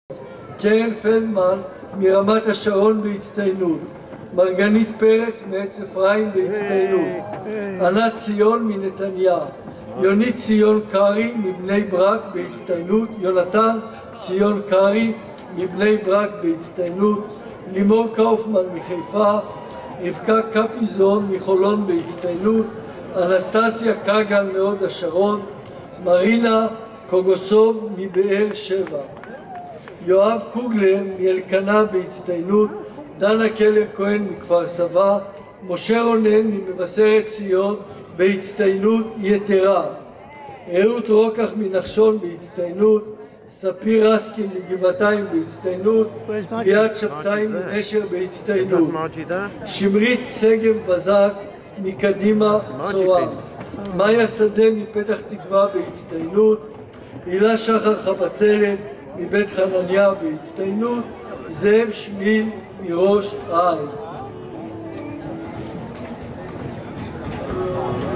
קרן פלדמן מרמת השרון בהצטיינות, מרגנית פרץ מעץ אפרים בהצטיינות, ענת ציון מנתניה, יונית ציון קרי מבני ברק בהצטיינות, יונתן ציון קרי מבני ברק בהצטיינות, לימור קאופמן מחיפה, רבקה קפיזון מחולון בהצטיינות, אנסטסיה קגן מהוד השרון, מרינה קוגוסוב מבאר שבע, יואב קוגלר מאלקנה בהצטיינות, דנה קלר כהן מכפר סבא, משה רונן ממבשרת ציון בהצטיינות יתרה, רעות רוקח מנחשון בהצטיינות, ספיר רסקין מגבעתיים בהצטיינות, ליאת שבתאי מנשר בהצטיינות, שמרית שגב בזק מקדימה צורה, מאיה שדה מפתח תקווה בהצטיינות, הילה שחר חבצלת מבית חנניה בהצטיינות, זאב שמיל מראש העין.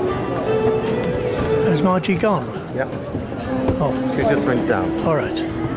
Has Margie gone? Yep. Oh. She just went down. All right.